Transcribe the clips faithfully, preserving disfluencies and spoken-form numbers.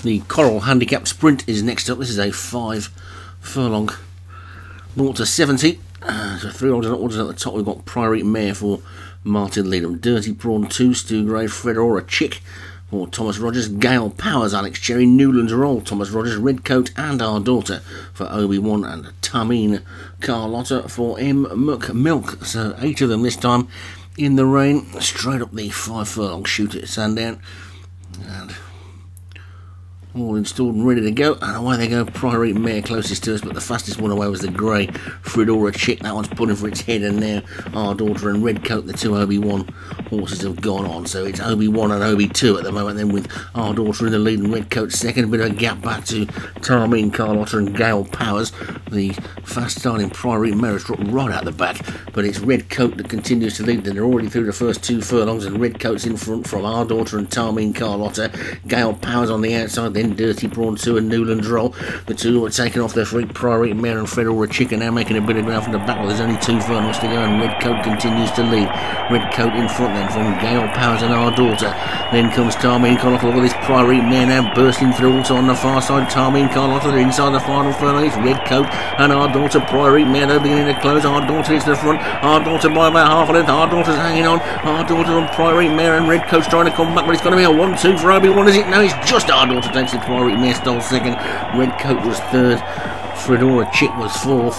The Coral Handicap Sprint is next up. This is a five furlong, naught to seventy. Uh, so three orders and orders at the top. We've got Priory Mare for Martin Leadham, Dirty Prawn two, Stu Gray, Fredora Chick for Thomas Rogers, Gale Powers, Alex Cherry, Newlands Roll, Thomas Rogers, Redcoat and Our Daughter for Obi-Wan, and Tameen Carlotta for M. McMilk. So eight of them this time in the rain, straight up the five furlong shoot at Sandown. And all installed and ready to go, and away they go. Priory Mare closest to us, but the fastest one away was the grey Fredora Chick. That one's pulling for its head, and now Our Daughter and Redcoat, the two Obi-Wan horses, have gone on. So it's Obi-Wan and Obi two at the moment, then with Our Daughter in the lead and Redcoat second. A bit of a gap back to Tameen Carlotta and Gale Powers. The fast starting Priory Mare has dropped right out the back, but it's Redcoat that continues to lead. They're already through the first two furlongs, and Redcoat's in front from Our Daughter and Tameen Carlotta. Gale Powers on the outside, then Dirty Prawn two and Newlands Roll. The two who are taken off their feet, Priory Mare and Fredora Chicken, now making a bit of ground from the back. Well, there's only two furlongs to go, and Redcoat continues to lead. Redcoat in front then from Gale Powers and Our Daughter. Then comes Tameen Carlotta. Look at this Priory Mare now bursting through. Also on the far side, Tameen Carlotta. They're inside the final furlong. It's Redcoat and Our Daughter. Priory Mare though beginning to close. Our Daughter is to the front. Our Daughter by about half a length. Our Daughter's hanging on. Our Daughter and Priory Mare, and Redcoat's trying to come back, but it's going to be a one two for Obi-Wan, is it? No, it's just Our Daughter takes the Priory Mare stole second. Redcoat was third. Fredora Chick was fourth.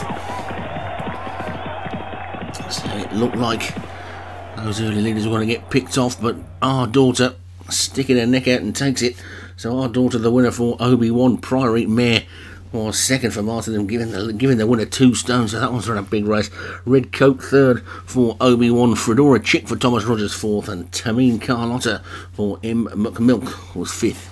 So it looked like those early leaders were going to get picked off, but Our Daughter sticking her neck out and takes it. So Our Daughter the winner for Obi-Wan. Priory Mare was second for Martin and giving the, giving the winner two stones, so that one's run a big race. Redcoat third for Obi-Wan. Fredora Chick for Thomas Rogers fourth, and Tameen Carlotta for M. McMilk was fifth.